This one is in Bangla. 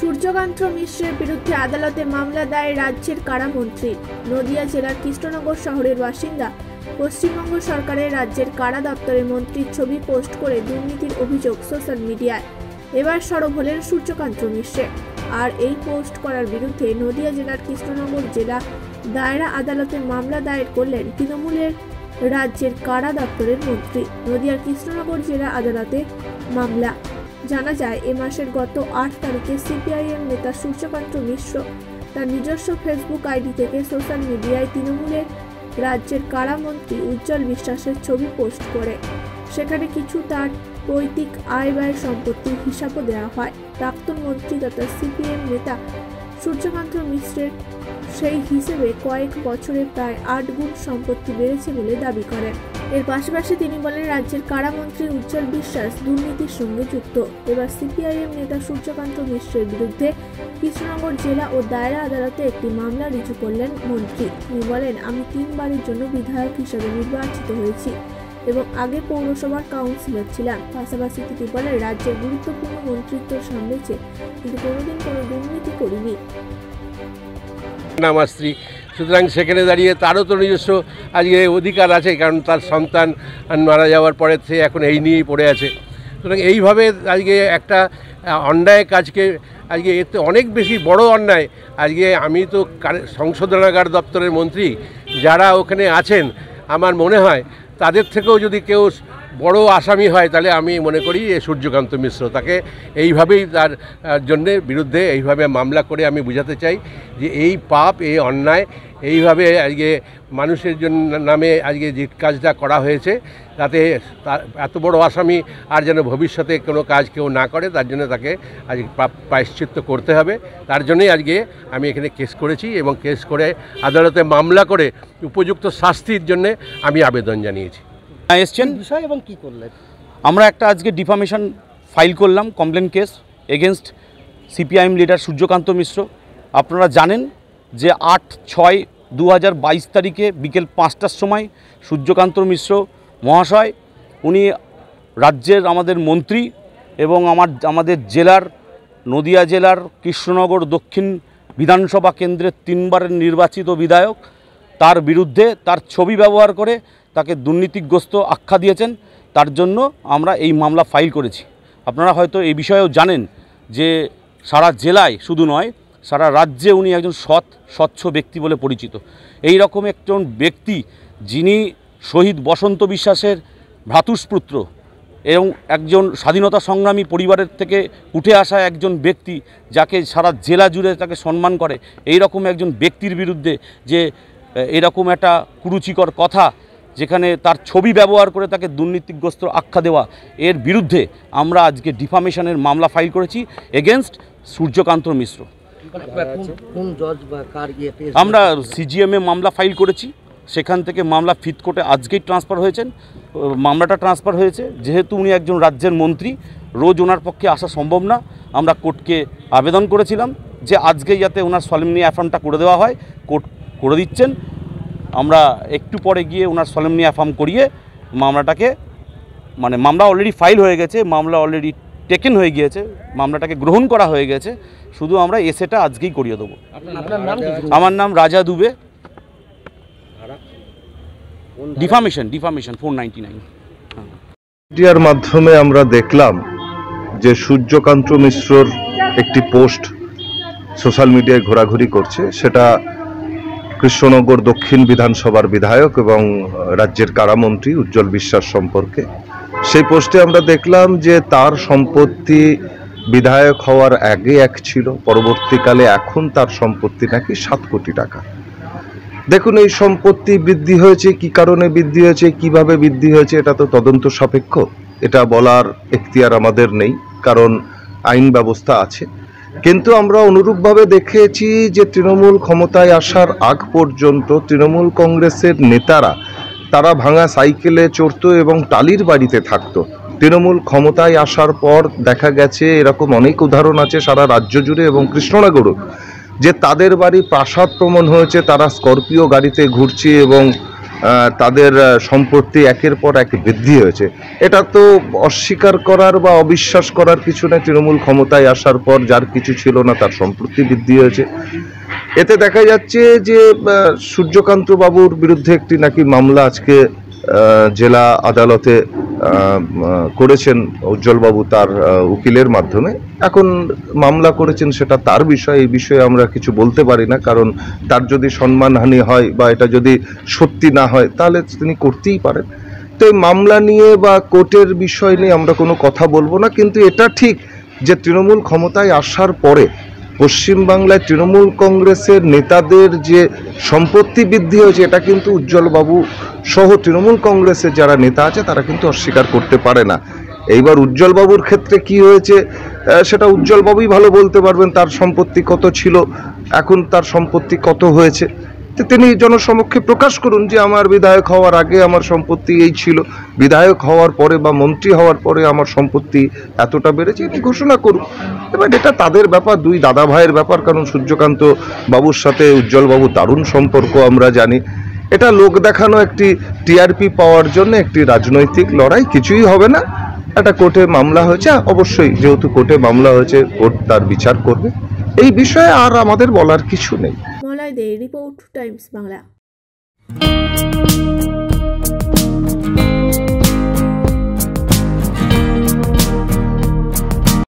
সূর্যকান্ত মিশ্রের বিরুদ্ধে আদালতে মামলা দায়ের রাজ্যের কারামন্ত্রী। নদিয়া জেলার কৃষ্ণনগর শহরের বাসিন্দা। পশ্চিমবঙ্গ সরকারের রাজ্যের কারা দপ্তরের মন্ত্রীর ছবি পোস্ট করে দুর্নীতির অভিযোগ সোশ্যাল মিডিয়ায়। এবার সরব হলেন সূর্যকান্ত মিশ্র। আর এই পোস্ট করার বিরুদ্ধে নদিয়া জেলার কৃষ্ণনগর জেলা দায়রা আদালতে মামলা দায়ের করলেন তৃণমূলের রাজ্যের কারা দপ্তরের মন্ত্রী। নদিয়ার কৃষ্ণনগর জেলা আদালতে মামলা। জানা যায়, এ মাসের গত 8 তারিখে সিপিআইএম নেতা সূর্যকান্ত মিশ্র তার নিজস্ব ফেসবুক আইডি থেকে সোশ্যাল মিডিয়ায় তৃণমূলের রাজ্যের কারামন্ত্রী উজ্জ্বল বিশ্বাসের ছবি পোস্ট করে সেখানে কিছু তার পৈতৃক আয় ব্যয় সম্পত্তির হিসাবও দেওয়া হয়। প্রাক্তন মন্ত্রী তথা সিপিএম নেতা সূর্যকান্ত মিশ্রের সেই হিসেবে কয়েক বছরে প্রায় 8 গুণ সম্পত্তি বেড়েছে বলে দাবি করেন। এর পাশাপাশি তিনি বলেন, রাজ্যের কারামন্ত্রী উজ্জ্বল বিশ্বাস দুর্নীতির সঙ্গে যুক্ত। এবার সিপিআইএম নেতা সূর্যকান্ত মিশ্রের বিরুদ্ধে কৃষ্ণনগর জেলা ও দায়রা আদালতে একটি মামলা রুজু করলেন মন্ত্রী। তিনি বলেন, আমি 3 বারের জন্য বিধায়ক হিসেবে নির্বাচিত হয়েছি এবং আগে পৌরসভার কাউন্সিলর ছিলাম। পাশাপাশি তিনি বলেন, রাজ্যের গুরুত্বপূর্ণ মন্ত্রিত্ব সামলেছে কিন্তু কোনোদিন কোনো দুর্নীতি করিনি। আমার স্ত্রী, সুতরাং সেখানে দাঁড়িয়ে তারও তো নিজস্ব আজকে অধিকার আছে, কারণ তার সন্তান মারা যাওয়ার পরে সে এখন এই নিয়েই পড়ে আছে। সুতরাং এইভাবে আজকে একটা অন্যায় কাজকে আজকে এতে অনেক বেশি বড় অন্যায়। আজকে আমি তো সংশোধনাগার দপ্তরের মন্ত্রী, যারা ওখানে আছেন আমার মনে হয় তাদের থেকেও যদি কেউ বড় আসামি হয় তাহলে আমি মনে করি সূর্যকান্ত মিশ্র। তাকে এইভাবেই তার জন্যে বিরুদ্ধে এইভাবে মামলা করে আমি বোঝাতে চাই যে এই পাপ, এই অন্যায়, এইভাবে আজকে মানুষের জন্য নামে আজকে যে কাজটা করা হয়েছে তাতে এত বড় আসামি আর যেন ভবিষ্যতে কোনো কাজ কেউ না করে, তার জন্য তাকে আজকে প্রায়শ্চিত্ত করতে হবে। তার জন্যই আজকে আমি এখানে কেস করেছি এবং কেস করে আদালতে মামলা করে উপযুক্ত শাস্তির জন্য আমি আবেদন জানিয়েছি। এসছেন বিষয় এবং কি করলেন? আমরা একটা আজকে ডিফামেশন ফাইল করলাম, complain case against CPIM leader Suryakanta Mishra. আপনারা জানেন যে 8/6/2022 তারিখে বিকেল 5টার সময় সূর্যকান্ত মিশ্র মহাশয় উনি রাজ্যের আমাদের মন্ত্রী এবং আমাদের জেলার নদিয়া জেলার কৃষ্ণনগর দক্ষিণ বিধানসভা কেন্দ্রের 3 বারের নির্বাচিত বিধায়ক, তার বিরুদ্ধে তার ছবি ব্যবহার করে তাকে দুর্নীতিগ্রস্ত আখ্যা দিয়েছেন। তার জন্য আমরা এই মামলা ফাইল করেছি। আপনারা হয়তো এই বিষয়েও জানেন যে সারা জেলায় শুধু নয়, সারা রাজ্যে উনি একজন স্বচ্ছ ব্যক্তি বলে পরিচিত। এই রকম একজন ব্যক্তি, যিনি শহীদ বসন্ত বিশ্বাসের ভ্রাতুষ্পুত্র এবং একজন স্বাধীনতা সংগ্রামী পরিবারের থেকে উঠে আসা একজন ব্যক্তি, যাকে সারা জেলা জুড়ে তাকে সম্মান করে, এই রকম একজন ব্যক্তির বিরুদ্ধে যে এরকম একটা কুরুচিকর কথা, যেখানে তার ছবি ব্যবহার করে তাকে দুর্নীতিগ্রস্ত আখ্যা দেওয়া, এর বিরুদ্ধে আমরা আজকে ডিফামেশনের মামলা ফাইল করেছি এগেনস্ট সূর্যকান্ত মিশ্র। আমরা সিজিএমে মামলা ফাইল করেছি, সেখান থেকে মামলা ফিথ কোর্টে আজকেই ট্রান্সফার হয়েছেন। মামলাটা ট্রান্সফার হয়েছে যেহেতু উনি একজন রাজ্যের মন্ত্রী, রোজ ওনার পক্ষে আসা সম্ভব না। আমরা কোর্টকে আবেদন করেছিলাম যে আজকেই যাতে ওনার সলেমনি অ্যাফার্মটা করে দেওয়া হয়, কোর্ট করে দিচ্ছেন। আমরা একটু পরে গিয়ে ওনার সলেমনি অ্যাফার্ম করিয়ে মামলাটাকে, মামলা অলরেডি ফাইল হয়ে গেছে, মামলা অলরেডি টেকেন হয়ে গিয়েছে, মামলাটাকে গ্রহণ করা হয়ে গেছে, শুধু আমরা এসেটা আজকেই করিয়ে দেবো। আমার নাম রাজা দুবে। ডিফামেশন 499। মিডিয়ার মাধ্যমে আমরা দেখলাম যে সূর্যকান্ত মিশ্রর একটি পোস্ট সোশ্যাল মিডিয়ায় ঘোরাঘুরি করছে। সেটা কৃষ্ণনগর দক্ষিণ বিধানসভার বিধায়ক এবং রাজ্যের কারামন্ত্রী উজ্জ্বল বিশ্বাস সম্পর্কে। সেই পোস্টে আমরা দেখলাম যে তার সম্পত্তি বিধায়ক হওয়ার আগে এক ছিল, পরবর্তীকালে এখন তার সম্পত্তি নাকি 7 কোটি টাকা। দেখুন, এই সম্পত্তি বৃদ্ধি হয়েছে, কি কারণে বৃদ্ধি হয়েছে, কিভাবে বৃদ্ধি হয়েছে, এটা তো তদন্ত সাপেক্ষ। এটা বলার এখতিয়ার আমাদের নেই, কারণ আইন ব্যবস্থা আছে। কিন্তু আমরা অনুরূপভাবে দেখেছি যে তৃণমূল ক্ষমতায় আসার আগ পর্যন্ত তৃণমূল কংগ্রেসের নেতারা তারা ভাঙা সাইকেলে চড়তো এবং টালির বাড়িতে থাকতো। তৃণমূল ক্ষমতায় আসার পর দেখা গেছে, এরকম অনেক উদাহরণ আছে সারা রাজ্য জুড়ে এবং কৃষ্ণনগরও, যে তাদের বাড়ি প্রাসাদ প্রমাণ হয়েছে, তারা স্করপিও গাড়িতে ঘুরছে এবং তাদের সম্পত্তি একের পর এক বৃদ্ধি হয়েছে। এটা তো অস্বীকার করার বা অবিশ্বাস করার কিছু নেই। তৃণমূল ক্ষমতায় আসার পর যার কিছু ছিল না তার সম্পত্তি বৃদ্ধি হয়েছে। এতে দেখা যাচ্ছে যে সূর্যকান্ত বাবুর বিরুদ্ধে একটি নাকি মামলা আজকে জেলা আদালতে করেছেন উজ্জ্বলবাবু তার উকিলের মাধ্যমে। এখন মামলা করেছেন সেটা তার বিষয়, এই বিষয়ে আমরা কিছু বলতে পারি না, কারণ তার যদি সম্মানহানি হয় বা এটা যদি সত্যি না হয় তাহলে তিনি করতেই পারেন। তো এই মামলা নিয়ে বা কোর্টের বিষয় নিয়ে আমরা কোনো কথা বলবো না, কিন্তু এটা ঠিক যে তৃণমূল ক্ষমতায় আসার পরে পশ্চিমবাংলায় তৃণমূল কংগ্রেসের নেতাদের যে সম্পত্তি বৃদ্ধি হয়েছে এটা কিন্তু উজ্জ্বলবাবু সহ তৃণমূল কংগ্রেসের যারা নেতা আছে তারা কিন্তু অস্বীকার করতে পারে না। এইবার উজ্জ্বলবাবুর ক্ষেত্রে কি হয়েছে সেটা উজ্জ্বলবাবুই ভালো বলতে পারবেন। তার সম্পত্তি কত ছিল, এখন তার সম্পত্তি কত হয়েছে, তো তিনি জনসমক্ষে প্রকাশ করুন যে আমার বিধায়ক হওয়ার আগে আমার সম্পত্তি এই ছিল, বিধায়ক হওয়ার পরে বা মন্ত্রী হওয়ার পরে আমার সম্পত্তি এতটা বেড়েছে, এটি ঘোষণা করুন। এবার এটা তাদের ব্যাপার, দুই দাদা ভাইয়ের ব্যাপার, কারণ সূর্যকান্ত বাবুর সাথে উজ্জ্বলবাবু দারুণ সম্পর্ক আমরা জানি। এটা লোক দেখানো, একটি টিআরপি পাওয়ার জন্য একটি রাজনৈতিক লড়াই, কিছুই হবে না। একটা কোর্টে মামলা হয়েছে, অবশ্যই যেহেতু কোর্টে মামলা হয়েছে কোর্ট তার বিচার করবে, এই বিষয়ে আর আমাদের বলার কিছু নেই। Malay De, report Times Bangla.